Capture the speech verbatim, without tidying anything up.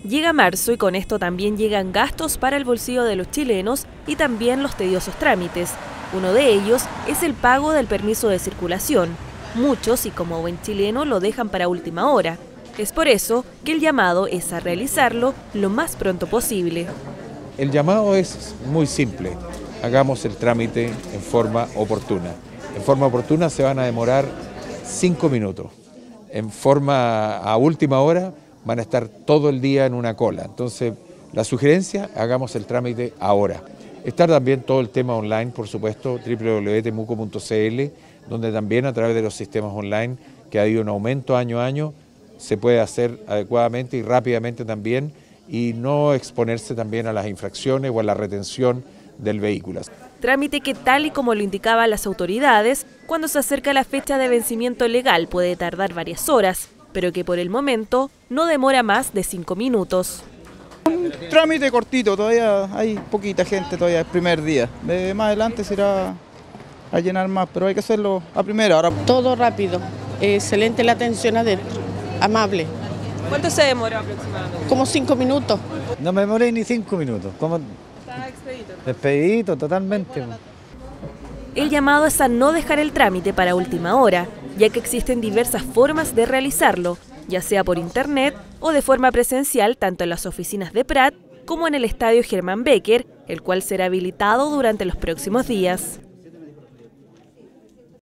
Llega marzo y con esto también llegan gastos para el bolsillo de los chilenos y también los tediosos trámites. Uno de ellos es el pago del permiso de circulación. Muchos, y como buen chileno, lo dejan para última hora. Es por eso que el llamado es a realizarlo lo más pronto posible. El llamado es muy simple. Hagamos el trámite en forma oportuna. En forma oportuna se van a demorar cinco minutos. En forma a última hora van a estar todo el día en una cola. Entonces, la sugerencia, hagamos el trámite ahora. Está también todo el tema online, por supuesto, doble u doble u doble u punto temuco punto c l, donde también a través de los sistemas online, que ha habido un aumento año a año, se puede hacer adecuadamente y rápidamente también, y no exponerse también a las infracciones o a la retención del vehículo. Trámite que, tal y como lo indicaban las autoridades, cuando se acerca la fecha de vencimiento legal puede tardar varias horas, pero que por el momento no demora más de cinco minutos. Un trámite cortito, todavía hay poquita gente, todavía es primer día. De más adelante se irá a llenar más, pero hay que hacerlo a primera hora. Todo rápido, excelente la atención adentro, amable. ¿Cuánto se demora aproximadamente? Como cinco minutos. No me demoré ni cinco minutos. Como... Está expedito. Expedito, totalmente. El llamado es a no dejar el trámite para última hora, ya que existen diversas formas de realizarlo, ya sea por internet o de forma presencial, tanto en las oficinas de Prat como en el estadio Germán Becker, el cual será habilitado durante los próximos días.